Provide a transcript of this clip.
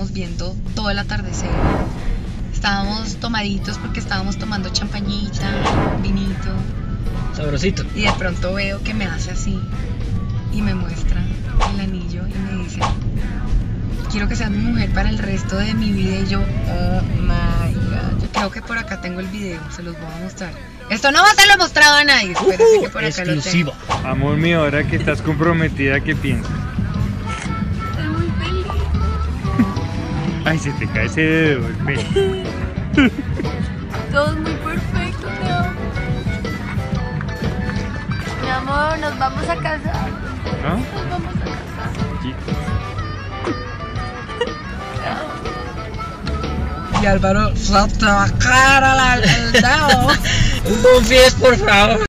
estábamos viendo todo el atardecer. Estábamos tomaditos porque estábamos tomando champañita, vinito. Sabrosito. Y de pronto veo que me hace así y me muestra el anillo y me dice: quiero que seas mi mujer para el resto de mi vida. Y yo, oh my god. Yo creo que por acá tengo el video, se los voy a mostrar. Esto no se lo he mostrado a nadie, espérense que por acá exclusiva. lo tengo. Amor mío, ahora que estás comprometida, ¿qué piensas? Estoy muy feliz. Ay, se te cae ese dedo, espera. Todo es muy perfecto, te amo. Mi amor, nos vamos a casar. ¿Ah? Nos vamos a casar. Chicos. Y Álvaro, te va a caer al dedo. Un confíes, por favor.